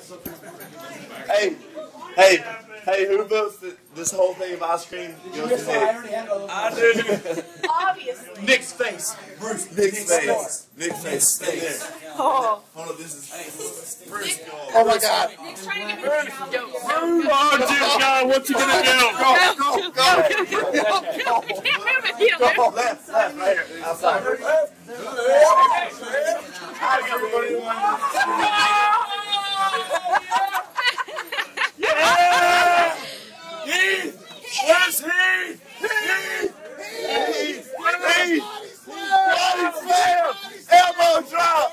Hey, who votes that this whole thing of ice cream goes to Nick? I do. Obviously. Nick's face. Bruce, Nick's face. Nick's face. Stay there. Oh. Hold on, this is Bruce. Oh my God. Nick's trying to get me to go. Move on, Jim God. What you gonna do? I can't move it. You don't move. Left, right here. Outside. Yeah! Heath! Where's Heath? Heath! Elbow drop!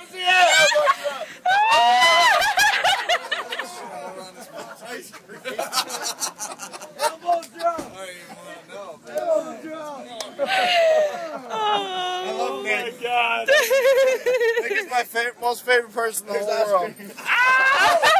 I love Nick. God. Nick is my most favorite person in the whole world.